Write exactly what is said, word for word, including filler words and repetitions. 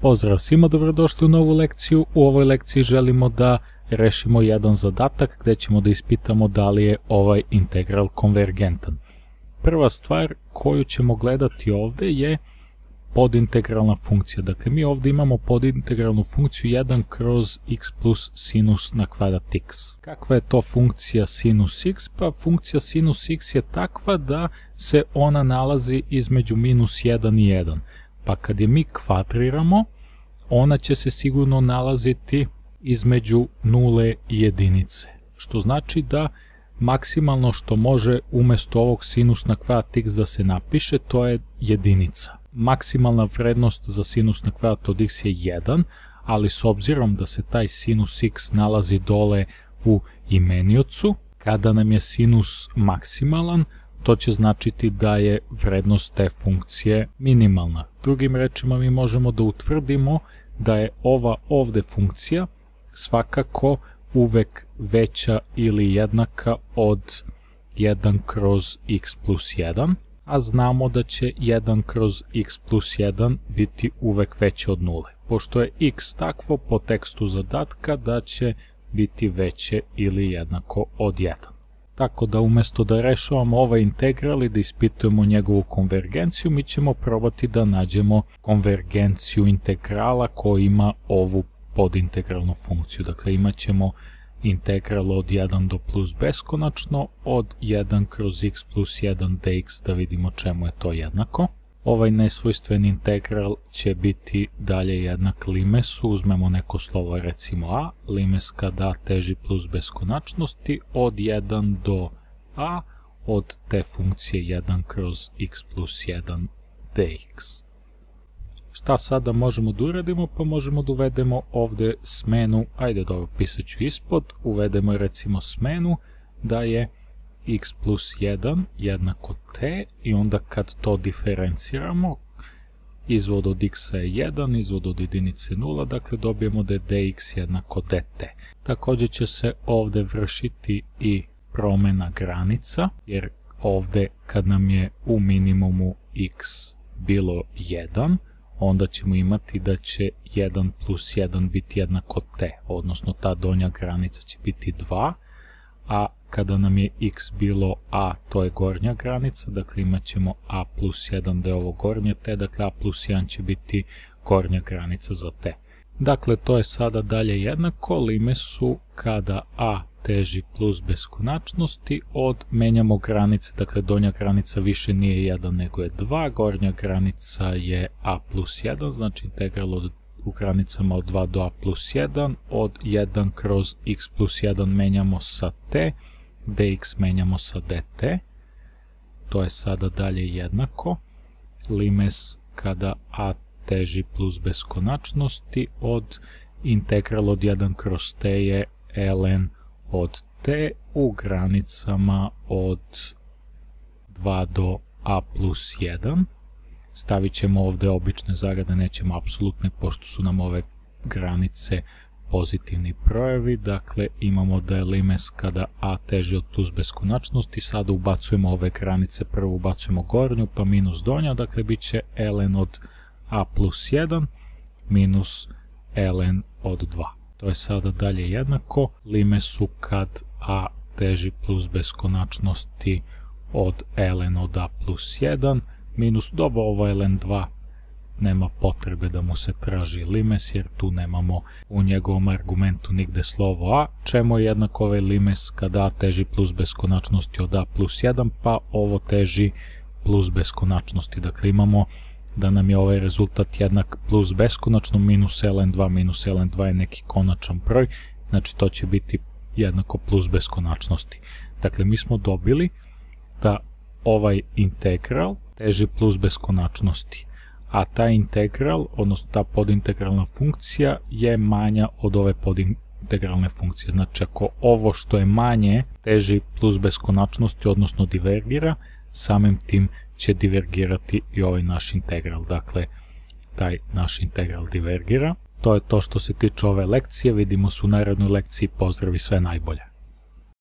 Pozdrav svima, dobrodošli u novu lekciju. U ovoj lekciji želimo da rešimo jedan zadatak gde ćemo da ispitamo da li je ovaj integral konvergentan. Prva stvar koju ćemo gledati ovde je podintegralna funkcija. Dakle, mi ovde imamo podintegralnu funkciju jedan kroz x plus sinus na kvadrat x. Kakva je to funkcija sinus x? Pa funkcija sinus x je takva da se ona nalazi između minus jedan i jedan. Pa kad je mi kvadriramo, ona će se sigurno nalaziti između nule i jedinice. Što znači da maksimalno što može umesto ovog sinus na kvadrat x da se napiše, to je jedinica. Maksimalna vrednost za sinus na kvadrat od x je jedan, ali s obzirom da se taj sinus x nalazi dole u imeniocu, kada nam je sinus maksimalan, to će značiti da je vrednost te funkcije minimalna. Drugim rečima, mi možemo da utvrdimo da je ova ovde funkcija svakako uvek veća ili jednaka od jedan kroz x plus jedan, a znamo da će jedan kroz x plus jedan biti uvek veće od nule, pošto je x takvo po tekstu zadatka da će biti veće ili jednako od jedan. Tako da umesto da rešavamo ovaj integral i da ispitujemo njegovu konvergenciju, mi ćemo probati da nađemo konvergenciju integrala koji ima ovu podintegralnu funkciju. Dakle, imat ćemo integral od jedan do plus beskonačno, od jedan kroz x plus jedan dx, da vidimo čemu je to jednako. Ovaj nesvojstveni integral će biti dalje jednak limesu, uzmemo neko slovo recimo a, limes kada a teži plus beskonačnosti od jedan do a, od te funkcije jedan kroz x plus jedan dx. Šta sada možemo da uradimo? Pa možemo da uvedemo ovde smenu, ajde dobro, pisat ću ispod, uvedemo recimo smenu da je x plus jedan jednako t i onda kad to diferenciramo, izvod od x je jedan, izvod od jedinice nula, dakle dobijemo da je dx jednako dt. Također će se ovde vršiti i promena granica, jer ovde kad nam je u minimumu x bilo jedan, onda ćemo imati da će jedan plus jedan biti jednako t, odnosno ta donja granica će biti dva, a kada nam je x bilo a, to je gornja granica, dakle imat ćemo a plus jedan da je ovo gornje t, dakle a plus jedan će biti gornja granica za t. Dakle, to je sada dalje jednako limesu kada a teži plus beskonačnosti od, menjamo granice, dakle donja granica više nije jedan nego je dva, gornja granica je a plus jedan, znači integral od u granicama od dva do a plus jedan, od jedan kroz x plus jedan menjamo sa t, dx menjamo sa dt, to je sada dalje jednako, limes kada a teži plus beskonačnosti od integral od jedan kroz t je ln od t u granicama od dva do a plus jedan. Stavit ćemo ovde obične zagrade, nećemo apsolutne, pošto su nam ove granice pozitivni brojevi. Dakle, imamo da je limes kada a teži od plus beskonačnosti, sada ubacujemo ove granice, prvo ubacujemo gornju pa minus donja, dakle bit će ln od a plus jedan minus ln od dva. To je sada dalje jednako limesu kad a teži plus beskonačnosti od ln od a plus jedan minus, dobro, ovo je ln dva, nema potrebe da mu se traži limes jer tu nemamo u njegovom argumentu nigde slovo a, čemu je jednako ovaj limes kada a teži plus beskonačnosti od a plus jedan, pa ovo teži plus beskonačnosti. Dakle, imamo da nam je ovaj rezultat jednak plus beskonačno minus ln dva, minus ln dva je neki konačan broj, znači to će biti jednako plus beskonačnosti. Dakle, mi smo dobili da ovaj integral teži plus beskonačnosti, a taj integral, odnosno ta podintegralna funkcija je manja od ove podintegralne funkcije. Znači, ako ovo što je manje teži plus beskonačnosti, odnosno divergira, samim tim će divergirati i ovaj naš integral. Dakle, taj naš integral divergira. To je to što se tiče ove lekcije. Vidimo se u narednoj lekciji. Pozdrav i sve najbolje.